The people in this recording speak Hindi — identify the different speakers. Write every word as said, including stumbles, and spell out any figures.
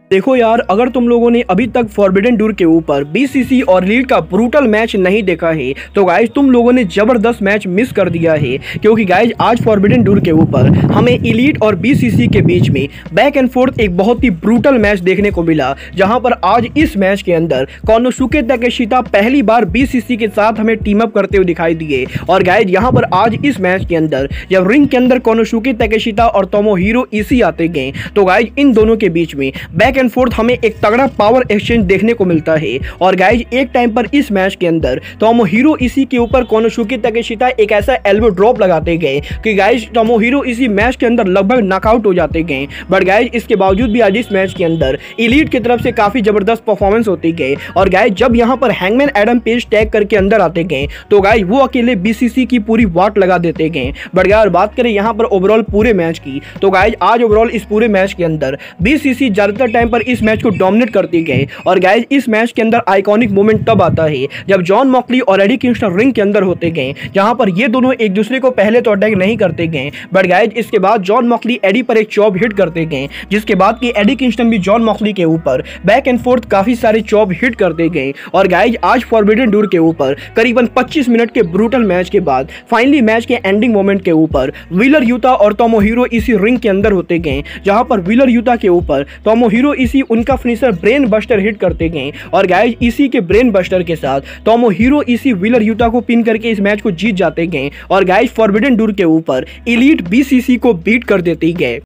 Speaker 1: देखो यार, अगर तुम लोगों ने अभी तक फॉरबिडन डोर के ऊपर बीसीसी और लीड का ब्रूटल मैच नहीं देखा है तो गाइज तुम लोगों ने जबरदस्त मैच मिस कर दिया है। क्योंकि गाइज आज फॉरबिडन डोर के ऊपर हमें इलीट और बीसीसी के बीच में बैक एंड फोर्थ एक बहुत ही ब्रूटल मैच देखने को मिला, जहां पर आज इस मैच के अंदर कोनोसुके ताकेशिता पहली बार बीसीसी के साथ हमें टीम अप करते हुए दिखाई दिए। और गाइज यहां पर आज इस मैच के अंदर जब रिंग के अंदर कोनोसुके ताकेशिता और तोमोहिरो इशी आते गए तो गाइज इन दोनों के बीच में बैक एंड फोर्थ हमें एक तगड़ा पावर एक्सचेंज देखने को मिलता है। और गाइज एक टाइम पर इस मैच के अंदर तोमोहिरो इशी के ऊपर कोनोसुके ताकेशिता एक ऐसा एल्बो ड्रॉप लगाते गए कि गाइज तोमोहिरो इशी मैच के अंदर लगभग नॉकआउट हो जाते गए। बट गाइज इसके बावजूद भी आज इस मैच के अंदर इलीट की तरफ से काफी जबरदस्त परफॉर्मेंस होती गई। और गाइज जब यहां पर हैंगमैन एडम पेज टैग करके अंदर आते गए तो गाइज वो अकेले बीसीसी की पूरी वाट लगा देते गए। बट यार बात करें यहां पर ओवरऑल पूरे मैच की तो गाइज आज ओवरऑल इस पूरे मैच के अंदर बीसीसी ज्यादातर टाइम पर इस मैच को डोमिनेट करती गए। और गाइज इस मैच के अंदर आइकॉनिक मोमेंट तब आता है जब जॉन मॉक्सली और एडी किंगस्टन रिंग के अंदर होते गए, जहां पर ये दोनों एक दूसरे को पहले तो अटैक नहीं करते गए। बट गाइज इसके बाद जॉन मॉक्सली एडी पर एक चॉप हिट करते गए, जिसके बाद कि एडी किंगस्टन भी जॉन मॉक्सली के ऊपर बैक एंड फोर्थ काफी सारे चॉप हिट करते गए। और गाइज आज फॉरबिडन डोर के ऊपर करीबन पच्चीस मिनट के ब्रूटल मैच के बाद फाइनली मैच के एंडिंग मोमेंट के ऊपर व्हीलर यूता और तोमोहिरो इसी रिंग के अंदर होते गए, जहां पर व्हीलर यूता के ऊपर तोमोहिरो इशी उनका फिनिशर ब्रेन बस्टर हिट करते गए। और गाइज इसी के ब्रेन बस्टर के साथ तोमोहिरो इशी व्हीलर यूता को पिन करके इस मैच को जीत जाते गए। और गाइज फॉरबिडन डोर के ऊपर इलीट बीसीसी को बीट कर देते गए।